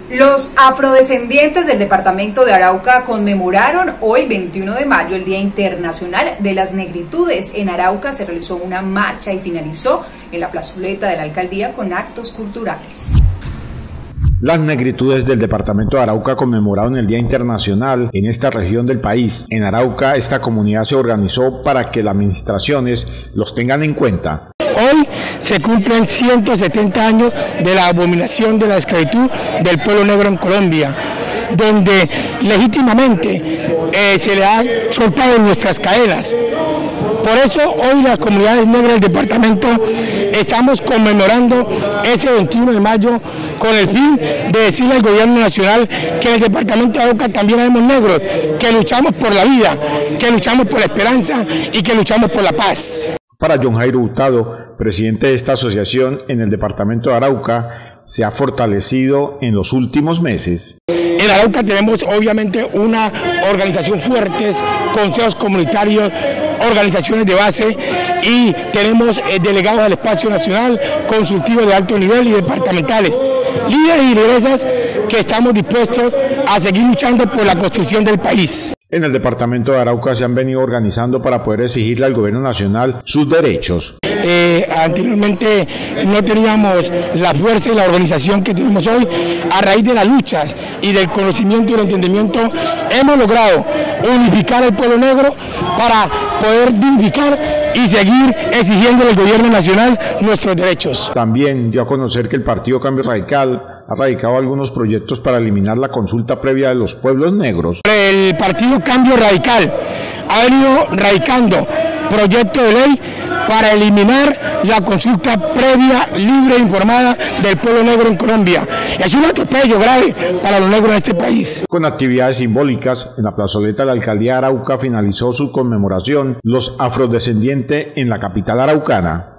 Los afrodescendientes del departamento de Arauca conmemoraron hoy 21 de mayo el Día Internacional de las Negritudes. En Arauca se realizó una marcha y finalizó en la plazoleta de la alcaldía con actos culturales. Las negritudes del departamento de Arauca conmemoraron el Día Internacional en esta región del país. En Arauca, esta comunidad se organizó para que las administraciones los tengan en cuenta. Hoy se cumplen 170 años de la abominación de la esclavitud del pueblo negro en Colombia, donde legítimamente se le ha soltado en nuestras cadenas. Por eso hoy las comunidades negras del departamento estamos conmemorando ese 21 de mayo con el fin de decirle al gobierno nacional que en el departamento de Arauca también habemos negros, que luchamos por la vida, que luchamos por la esperanza y que luchamos por la paz. Para John Jairo Hurtado, presidente de esta asociación en el departamento de Arauca, se ha fortalecido en los últimos meses. En Arauca tenemos obviamente una organización fuerte, consejos comunitarios, organizaciones de base y tenemos delegados del espacio nacional, consultivos de alto nivel y departamentales, líderes y lideresas que estamos dispuestos a seguir luchando por la construcción del país. En el departamento de Arauca se han venido organizando para poder exigirle al gobierno nacional sus derechos. Anteriormente no teníamos la fuerza y la organización que tenemos hoy. A raíz de las luchas y del conocimiento y el entendimiento hemos logrado unificar al pueblo negro para poder dignificar y seguir exigiendo al gobierno nacional nuestros derechos. También dio a conocer que el Partido Cambio Radical ha radicado algunos proyectos para eliminar la consulta previa de los pueblos negros. El Partido Cambio Radical ha venido radicando proyectos de ley para eliminar la consulta previa, libre e informada del pueblo negro en Colombia. Es un atropello grave para los negros en este país. Con actividades simbólicas, en la plazoleta de la alcaldía de Arauca finalizó su conmemoración los afrodescendientes en la capital araucana.